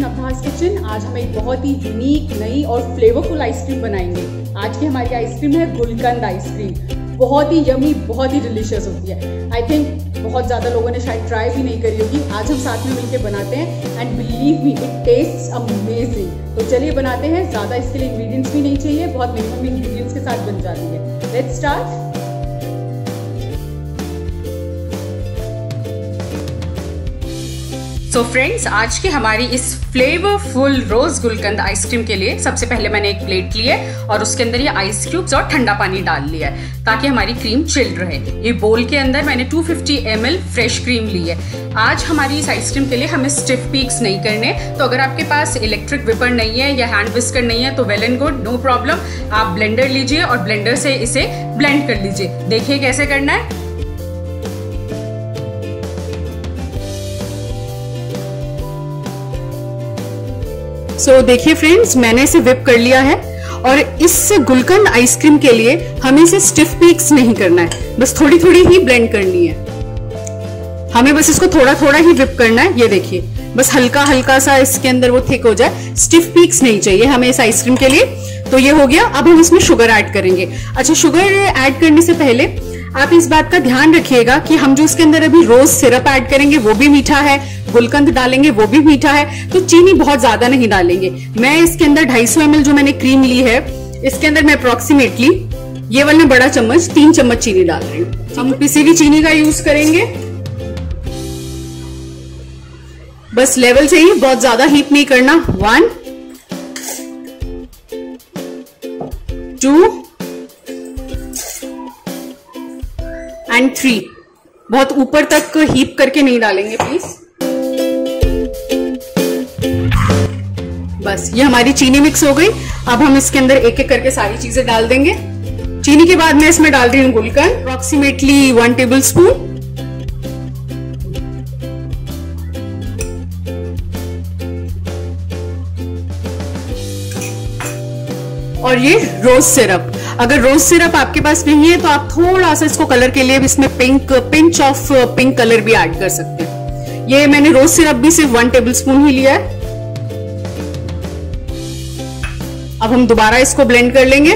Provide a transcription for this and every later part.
नवधास kitchen. आज हम एक बहुत ही यूनिक, नई और फ्लेवरफुल आइसक्रीम बनाएंगे। आज की हमारी आइसक्रीम है गुलकंद आइसक्रीम। बहुत ही यमी, बहुत ही डिलीशियस होती है। आई थिंक बहुत ज़्यादा लोगों ने शायद ट्राई भी नहीं करी होगी। आज हम साथ में मिलकर बनाते हैं and believe me it tastes amazing. तो चलिए बनाते हैं। ज़्यादा इसके लिए इंग्रेडिएंट्स भी नहीं चाहिए, बहुत मिनिमम इंग्रेडिएंट्स के साथ बन जाती है। Let's start. सो फ्रेंड्स, आज की हमारी इस फ्लेवरफुल रोज गुलकंद आइसक्रीम के लिए सबसे पहले मैंने एक प्लेट ली है और उसके अंदर ये आइस क्यूब्स और ठंडा पानी डाल लिया है ताकि हमारी क्रीम चिल्ड रहे। ये बोल के अंदर मैंने 250 ml फ्रेश क्रीम ली है। आज हमारी इस आइसक्रीम के लिए हमें स्टिफ पीक्स नहीं करने, तो अगर आपके पास इलेक्ट्रिक विपर नहीं है या हैंड विस्कर नहीं है तो well and good, no problem. आप ब्लेंडर लीजिए और ब्लेंडर से इसे ब्लेंड कर लीजिए। देखिए कैसे करना है। देखिए फ्रेंड्स, मैंने इसे विप कर लिया है और इस गुलकंद आइसक्रीम के लिए हमें इसे स्टिफ पीक्स नहीं करना है, बस थोड़ी थोड़ी ही ब्लेंड करनी है। हमें बस इसको थोड़ा थोड़ा ही विप करना है। ये देखिए, बस हल्का हल्का सा इसके अंदर वो थिक हो जाए। स्टिफ पीक्स नहीं चाहिए हमें इस आइसक्रीम के लिए। तो ये हो गया। अब हम इसमें शुगर ऐड करेंगे। अच्छा, शुगर ऐड करने से पहले आप इस बात का ध्यान रखिएगा कि हम जो इसके अंदर अभी रोज सिरप ऐड करेंगे वो भी मीठा है, गुलकंद डालेंगे वो भी मीठा है, तो चीनी बहुत ज्यादा नहीं डालेंगे। मैं इसके अंदर 250 ml जो मैंने क्रीम ली है, इसके अंदर मैं अप्रोक्सीमेटली ये वाला बड़ा चम्मच 3 चम्मच चीनी डाल रही हूँ। हम किसी भी चीनी का यूज करेंगे। बस लेवल चाहिए, बहुत ज्यादा हीट नहीं करना। 1 2 एंड 3। बहुत ऊपर तक हीप करके नहीं डालेंगे प्लीज। बस ये हमारी चीनी मिक्स हो गई। अब हम इसके अंदर एक एक करके सारी चीजें डाल देंगे। चीनी के बाद मैं इसमें डाल रही हूँ गुलकंद, अप्रोक्सीमेटली 1 टेबल स्पून। और ये रोज सिरप। अगर रोज सिरप आपके पास नहीं है तो आप थोड़ा सा इसको कलर के लिए इसमें पिंच ऑफ पिंक कलर भी ऐड कर सकते हैं। ये मैंने रोज सिरप भी सिर्फ 1 टेबल स्पून ही लिया है। अब हम दोबारा इसको ब्लेंड कर लेंगे।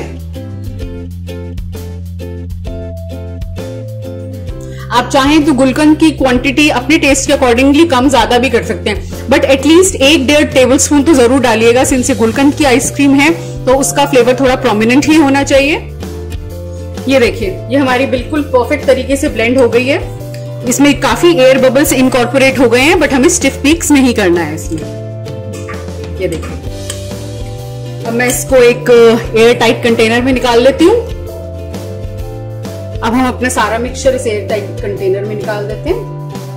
आप चाहें तो गुलकंद की क्वांटिटी अपने टेस्ट के अकॉर्डिंगली कम ज्यादा भी कर सकते हैं, बट एटलीस्ट 1-1.5 टेबल स्पून तो जरूर डालिएगा। सिंस ये गुलकंद की आइसक्रीम है तो उसका फ्लेवर थोड़ा प्रोमिनेंट ही होना चाहिए। ये देखिए, ये हमारी बिल्कुल परफेक्ट तरीके से ब्लेंड हो गई है। इसमें काफी एयर बबल्स इनकॉर्पोरेट हो गए हैं, बट हमें स्टिफ पीक्स नहीं करना है इसमें। ये देखिए, अब मैं इसको एक एयर टाइट कंटेनर में निकाल लेती हूँ। अब हम अपना सारा मिक्सचर इस एयर टाइट कंटेनर में निकाल देते हैं।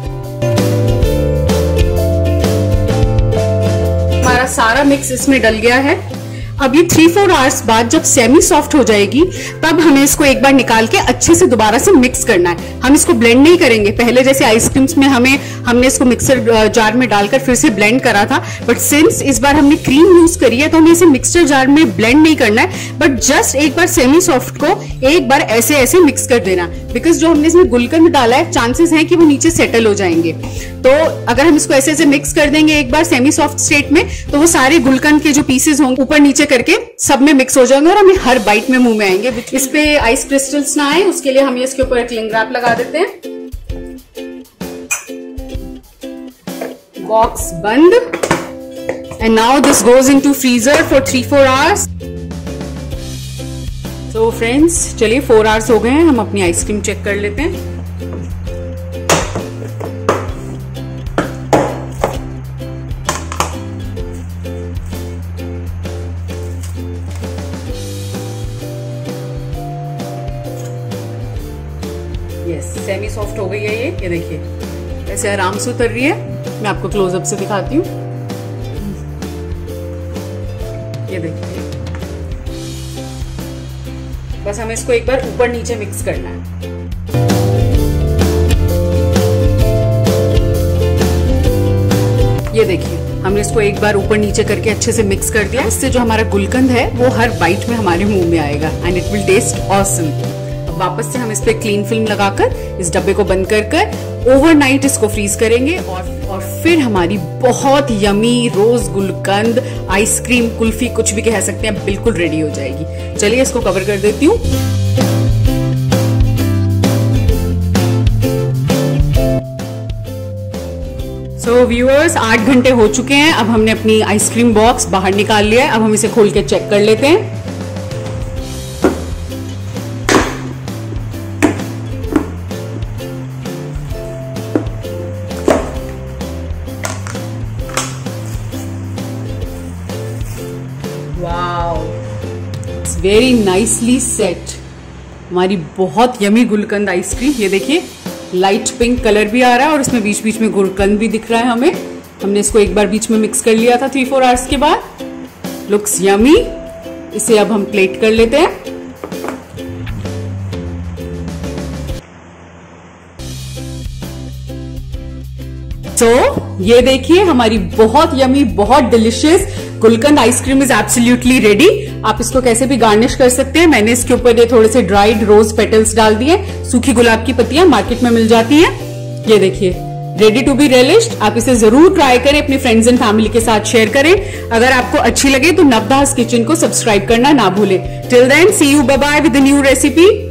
हमारा सारा मिक्स इसमें डल गया है। अब ये 3-4 आवर्स बाद जब सेमी सॉफ्ट हो जाएगी तब हमें इसको एक बार निकाल के अच्छे से दोबारा से मिक्स करना है। हम इसको ब्लेंड नहीं करेंगे। पहले जैसे आइसक्रीम्स में हमने इसको मिक्सर जार में डालकर फिर से ब्लेंड करा था, बट सिंस इस बार हमने क्रीम यूज करी है तो हमें इसे मिक्सर जार में ब्लेंड नहीं करना है, बट जस्ट एक बार सेमी सॉफ्ट को एक बार ऐसे ऐसे मिक्स कर देना। बिकॉज जो हमने इसमें गुलकंद डाला है, चांसेस हैं कि वो नीचे सेटल हो जाएंगे। तो अगर हम इसको ऐसे ऐसे मिक्स कर देंगे एक बार सेमी सॉफ्ट स्टेट में, तो वो सारे गुलकंद के जो पीसेस होंगे ऊपर नीचे करके सब में मिक्स हो जाएंगे और हमें हर बाइट में मुंह में आएंगे। इस पे आइस क्रिस्टल्स ना आए उसके लिए हम इसके ऊपर क्लिंग रैप लगा देते हैं। बॉक्स बंद। And now this goes into freezer for 3-4 hours. तो फ्रेंड्स, चलिए 4 आवर्स हो गए हैं। हम अपनी आइसक्रीम चेक कर लेते हैं। सेमी सॉफ्ट हो गई है ये देखिए, ऐसे आराम से उतर रही है। मैं आपको क्लोजअप से दिखाती हूँ। ये देखिए, बस हमें इसको एक बार ऊपर नीचे मिक्स करना है। ये देखिए, हमने इसको एक बार ऊपर नीचे करके अच्छे से मिक्स कर दिया। इससे जो हमारा गुलकंद है वो हर बाइट में हमारे मुंह में आएगा and it will taste awesome. वापस से हम इस पे क्लीन फिल्म लगाकर इस डब्बे को बंद कर ओवरनाइट इसको फ्रीज करेंगे और फिर हमारी बहुत yummy rose gulkand ice cream kulfi कुछ भी कह सकते हैं बिल्कुल रेडी हो जाएगी। चलिए इसको कवर कर देती हूँ। तो व्यूअर्स 8 घंटे हो चुके हैं। अब हमने अपनी आइसक्रीम बॉक्स बाहर निकाल लिया है। अब हम इसे खोल के चेक कर लेते हैं। Wow, it's very nicely set. हमारी बहुत यमी गुलकंद आइसक्रीम, ये देखिए लाइट पिंक कलर भी आ रहा है और इसमें बीच बीच में गुलकंद भी दिख रहा है हमें। हमने इसको एक बार बीच में मिक्स कर लिया था 3-4 आवर्स के बाद। Looks yummy. इसे अब हम प्लेट कर लेते हैं। तो ये देखिए हमारी बहुत यमी बहुत delicious gulkand ice cream is absolutely ready. आप इसको कैसे भी गार्निश कर सकते हैं। मैंने इसके ऊपर ये थोड़े से ड्राइड रोज पेटल्स डाल दिए। सूखी गुलाब की पत्तियां मार्केट में मिल जाती हैं। ये देखिए रेडी टू बी रेलिश्ड। आप इसे जरूर ट्राई करें, अपने फ्रेंड्स एंड फैमिली के साथ शेयर करें। अगर आपको अच्छी लगे तो नवदास किचन को सब्सक्राइब करना ना भूलें। Till then see you, bye bye with a new recipe.